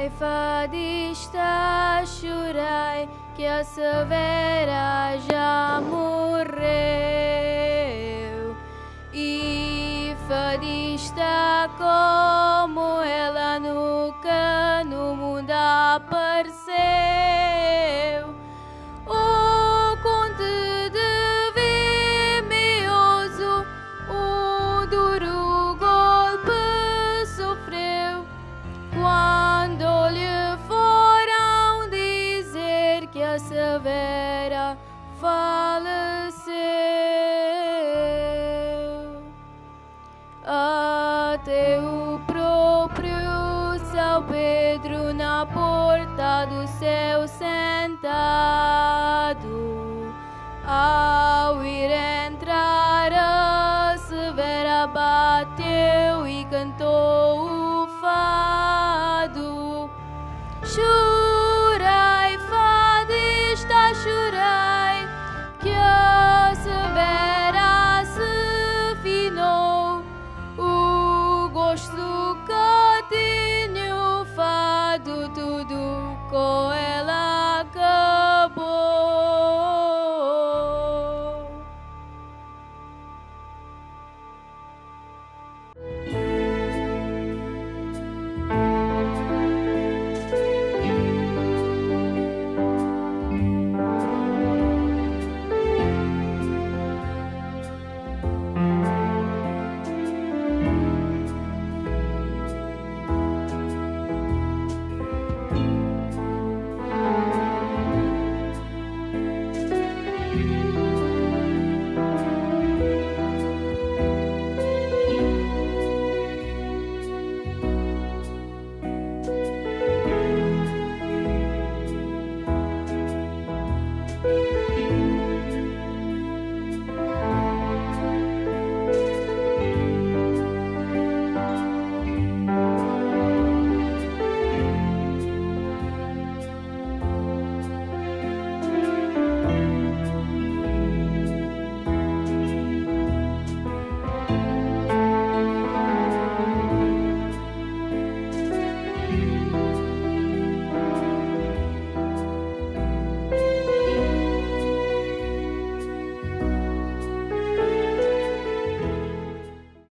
Fadista, chorai, que a Severa já morreu. E fadista, como ela nunca no mundo apareceu. O conde de Vimioso, um duro golpe sofreu, quando lhe foram dizer que a Severa faleceu. Até o próprio São Pedro na porta do céu sentado, ao ir entrar a Severa bateu e cantou o fado. Chorai, fadista, chorai, que a Severa se finou. O gosto que tinha o fado tudo com ela